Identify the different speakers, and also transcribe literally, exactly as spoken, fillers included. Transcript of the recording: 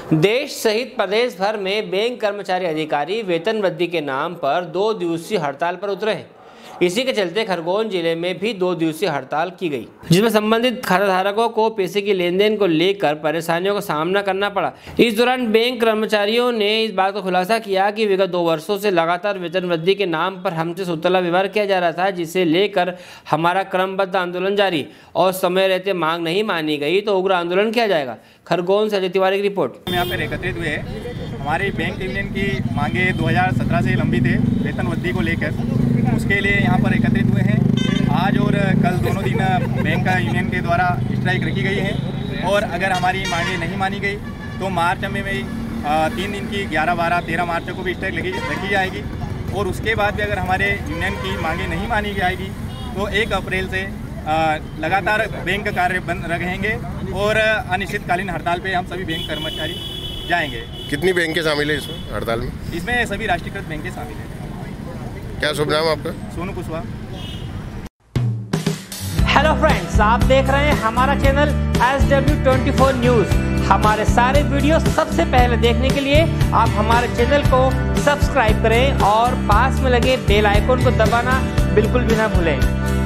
Speaker 1: देश सहित प्रदेश भर में बैंक कर्मचारी अधिकारी वेतन वृद्धि के नाम पर दो दिवसीय हड़ताल पर उतरे हैं। इसी के चलते खरगोन जिले में भी दो दिवसीय हड़ताल की गई, जिसमें संबंधित खाताधारकों को पैसे की लेन देन को लेकर परेशानियों का सामना करना पड़ा। इस दौरान बैंक कर्मचारियों ने इस बात का खुलासा किया कि विगत दो वर्षों से लगातार वेतन वृद्धि के नाम पर हमसे सुतला व्यवहार किया जा रहा था, जिसे लेकर हमारा क्रमबद्ध आंदोलन जारी और समय रहते मांग नहीं मानी गई तो उग्र आंदोलन किया जाएगा। खरगोन से अजय तिवारी की रिपोर्ट।
Speaker 2: हम यहाँ पर एकत्रित हुए हमारी बैंक यूनियन की मांगे दो हज़ार सत्रह से लंबित है वेतन वृद्धि को लेकर, उसके लिए यहाँ पर एकत्रित हुए हैं। आज और कल दोनों दिन बैंक यूनियन के द्वारा स्ट्राइक रखी गई है और अगर हमारी मांगे नहीं मानी गई तो मार्च में भी तीन दिन की ग्यारह बारह तेरह मार्च को भी स्ट्राइक लगी रखी जाएगी और उसके बाद भी अगर हमारे यूनियन की मांगे नहीं मानी जाएगी तो एक अप्रैल से लगातार बैंक कार्य बंद रहेंगे और अनिश्चितकालीन हड़ताल पे हम सभी बैंक कर्मचारी जाएंगे।
Speaker 3: कितनी बैंकें शामिल है इसमें हड़ताल में?
Speaker 2: इसमें सभी राष्ट्रीयकृत बैंकें शामिल हैं।
Speaker 3: क्या शुभ नाम आपका?
Speaker 2: सोनू कुशवाहा।
Speaker 1: हेलो फ्रेंड्स, आप देख रहे हैं हमारा channel S W twenty four news. हमारे सारे वीडियो सबसे पहले देखने के लिए आप हमारे चैनल को सब्सक्राइब करें और पास में लगे बेल आइकन को दबाना बिल्कुल भी ना भूलें।